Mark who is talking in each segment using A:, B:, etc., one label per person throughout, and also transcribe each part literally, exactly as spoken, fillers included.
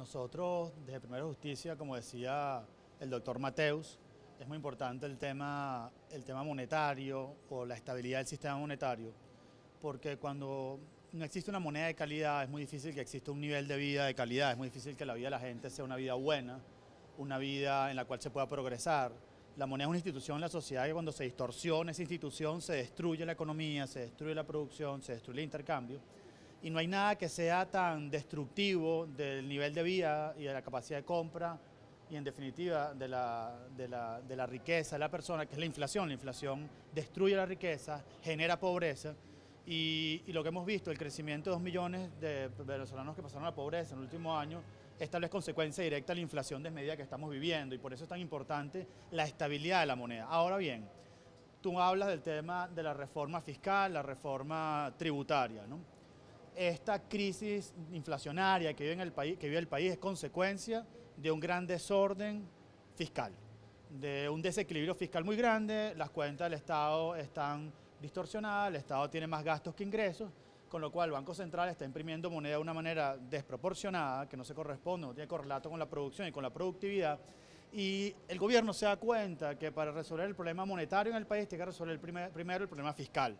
A: Nosotros, desde Primero Justicia, como decía el doctor Mateus, es muy importante el tema, el tema monetario o la estabilidad del sistema monetario, porque cuando no existe una moneda de calidad es muy difícil que exista un nivel de vida de calidad, es muy difícil que la vida de la gente sea una vida buena, una vida en la cual se pueda progresar. La moneda es una institución en la sociedad que cuando se distorsiona esa institución se destruye la economía, se destruye la producción, se destruye el intercambio. Y no hay nada que sea tan destructivo del nivel de vida y de la capacidad de compra y en definitiva de la, de la, de la riqueza de la persona, que es la inflación. La inflación destruye la riqueza, genera pobreza y, y lo que hemos visto, el crecimiento de dos millones de venezolanos que pasaron a la pobreza en el último año, es tal vez consecuencia directa de la inflación desmedida que estamos viviendo y por eso es tan importante la estabilidad de la moneda. Ahora bien, tú hablas del tema de la reforma fiscal, la reforma tributaria, ¿no? Esta crisis inflacionaria que vive, en el país, que vive el país es consecuencia de un gran desorden fiscal, de un desequilibrio fiscal muy grande. Las cuentas del Estado están distorsionadas, el Estado tiene más gastos que ingresos, con lo cual el Banco Central está imprimiendo moneda de una manera desproporcionada, que no se corresponde, no tiene correlato con la producción y con la productividad, y el gobierno se da cuenta que para resolver el problema monetario en el país tiene que resolver el primer, primero el problema fiscal.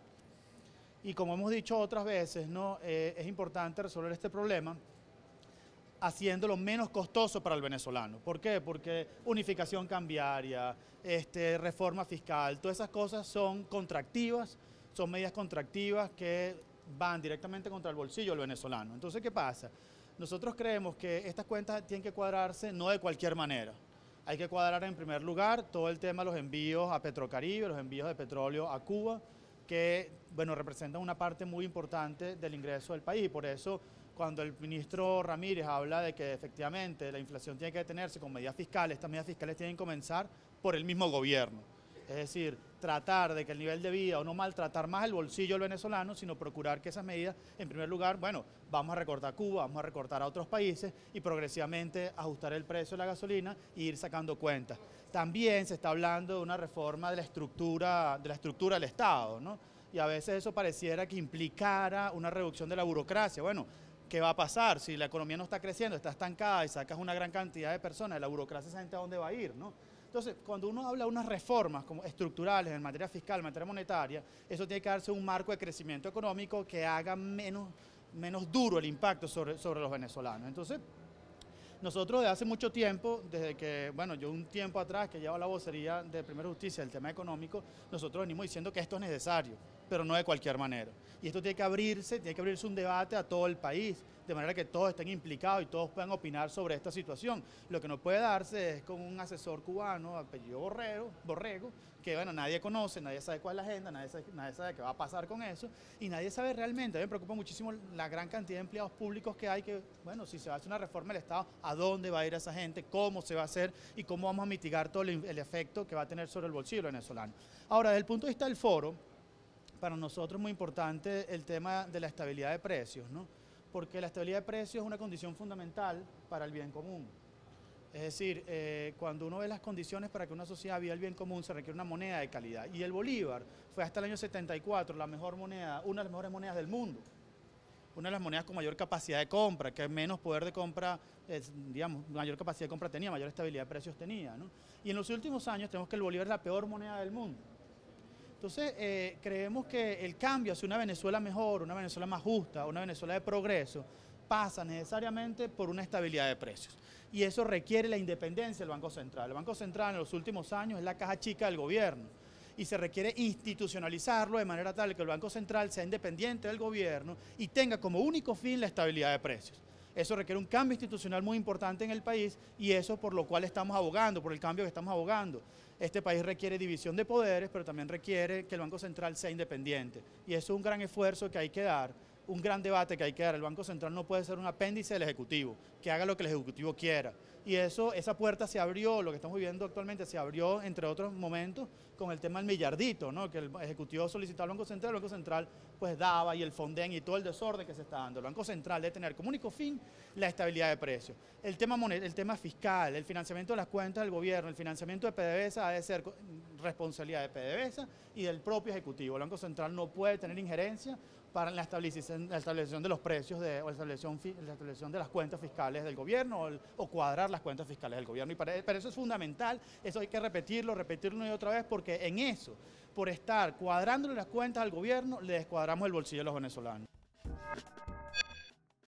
A: Y como hemos dicho otras veces, ¿no? Eh, es importante resolver este problema haciéndolo menos costoso para el venezolano. ¿Por qué? Porque unificación cambiaria, este, reforma fiscal, todas esas cosas son contractivas, son medidas contractivas que van directamente contra el bolsillo del venezolano. Entonces, ¿qué pasa? Nosotros creemos que estas cuentas tienen que cuadrarse no de cualquier manera. Hay que cuadrar en primer lugar todo el tema de los envíos a Petrocaribe, los envíos de petróleo a Cuba, que bueno, representan una parte muy importante del ingreso del país. Por eso, cuando el ministro Ramírez habla de que efectivamente la inflación tiene que detenerse con medidas fiscales, estas medidas fiscales tienen que comenzar por el mismo gobierno. Es decir, tratar de que el nivel de vida, o no maltratar más el bolsillo del venezolano, sino procurar que esas medidas, en primer lugar, bueno, vamos a recortar a Cuba, vamos a recortar a otros países y progresivamente ajustar el precio de la gasolina e ir sacando cuentas. También se está hablando de una reforma de la estructura, de la estructura del Estado, ¿no? Y a veces eso pareciera que implicara una reducción de la burocracia. Bueno, ¿qué va a pasar? Si la economía no está creciendo, está estancada y sacas una gran cantidad de personas de la burocracia, esa gente a dónde va a ir, ¿no? Entonces, cuando uno habla de unas reformas como estructurales en materia fiscal, en materia monetaria, eso tiene que darse un marco de crecimiento económico que haga menos, menos duro el impacto sobre, sobre los venezolanos. Entonces, nosotros desde hace mucho tiempo, desde que, bueno, yo un tiempo atrás que llevo la vocería de Primera Justicia, el tema económico, nosotros venimos diciendo que esto es necesario, pero no de cualquier manera. Y esto tiene que abrirse, tiene que abrirse un debate a todo el país, de manera que todos estén implicados y todos puedan opinar sobre esta situación. Lo que no puede darse es con un asesor cubano, apellido Borrego, Borrego, que bueno, nadie conoce, nadie sabe cuál es la agenda, nadie sabe, nadie sabe qué va a pasar con eso, y nadie sabe realmente. A mí me preocupa muchísimo la gran cantidad de empleados públicos que hay, que, bueno, si se va a hacer una reforma del Estado, ¿a dónde va a ir esa gente? ¿Cómo se va a hacer? ¿Y cómo vamos a mitigar todo el, el efecto que va a tener sobre el bolsillo venezolano? Ahora, desde el punto de vista del foro, para nosotros es muy importante el tema de la estabilidad de precios, ¿no? Porque la estabilidad de precios es una condición fundamental para el bien común. Es decir, eh, cuando uno ve las condiciones para que una sociedad viva el bien común, se requiere una moneda de calidad. Y el bolívar fue hasta el año setenta y cuatro la mejor moneda, una de las mejores monedas del mundo. Una de las monedas con mayor capacidad de compra, que menos poder de compra, eh, digamos, mayor capacidad de compra tenía, mayor estabilidad de precios tenía, ¿no? Y en los últimos años tenemos que el bolívar es la peor moneda del mundo. Entonces, eh, creemos que el cambio hacia una Venezuela mejor, una Venezuela más justa, una Venezuela de progreso, pasa necesariamente por una estabilidad de precios. Y eso requiere la independencia del Banco Central. El Banco Central en los últimos años es la caja chica del gobierno y se requiere institucionalizarlo de manera tal que el Banco Central sea independiente del gobierno y tenga como único fin la estabilidad de precios. Eso requiere un cambio institucional muy importante en el país y eso por lo cual estamos abogando, por el cambio que estamos abogando. Este país requiere división de poderes, pero también requiere que el Banco Central sea independiente. Y eso es un gran esfuerzo que hay que dar, un gran debate que hay que dar. El Banco Central no puede ser un apéndice del Ejecutivo, que haga lo que el Ejecutivo quiera. Y eso, esa puerta se abrió, lo que estamos viviendo actualmente se abrió, entre otros momentos, con el tema del millardito, ¿no? Que el Ejecutivo solicitaba al Banco Central, el Banco Central pues daba, y el Fonden y todo el desorden que se está dando. El Banco Central debe tener como único fin la estabilidad de precios. El tema, el tema fiscal, el financiamiento de las cuentas del gobierno, el financiamiento de PDVSA ha de ser responsabilidad de PDVSA y del propio Ejecutivo. El Banco Central no puede tener injerencia para la establección, la establección de los precios de, o la establección, la establección de las cuentas fiscales del gobierno o, el, o cuadrar las cuentas fiscales del gobierno. Y para, para eso es fundamental, eso hay que repetirlo, repetirlo una y otra vez, porque en eso, por estar cuadrándole las cuentas al gobierno, le descuadramos el bolsillo a los venezolanos.